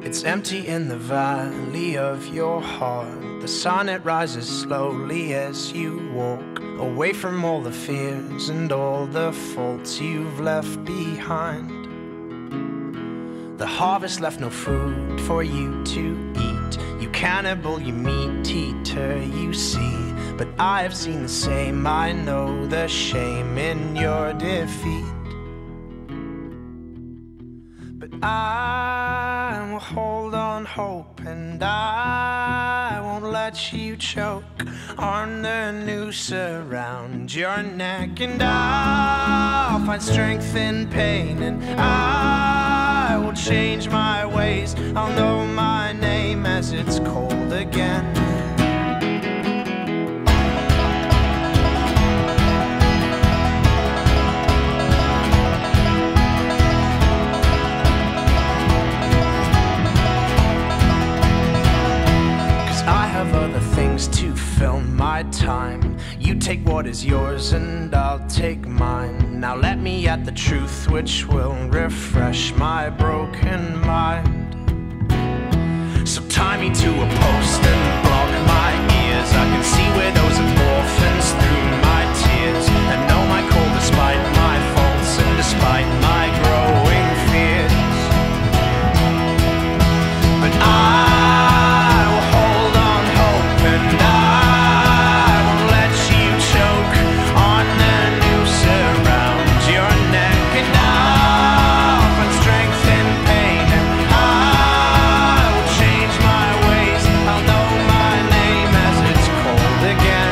It's empty in the valley of your heart. The sun, it rises slowly as you walk away from all the fears and all the faults you've left behind. The harvest left no food for you to eat. You cannibal, you meat eater, you see. But I have seen the same, I know the shame in your defeat. But I will hold on hope, and I won't let you choke on the noose around your neck. And I'll find strength in pain, and I will change my ways. I'll know my name as it's cold again. To fill my time, you take what is yours and I'll take mine. Now let me at the truth which will refresh my broken mind. So tie me to a post and block my ears. I can see widows and orphans through my tears, and know my call despite my faults and despite my growing fears. But I will hold on hope, and I won't let you choke on the noose around your neck. And I'll find strength in pain, and I will change my ways. I'll know my name as it's cold again.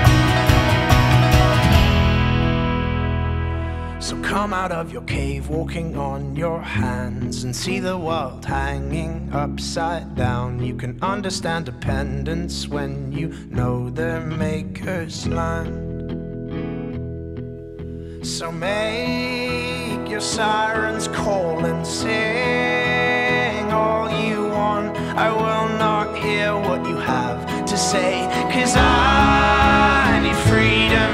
So come out of your cave, walking on your hands, and see the world hanging upside down. You can understand dependence when you know their maker's land. So make your sirens call and sing all you want. I will not hear what you have to say, 'cause I need freedom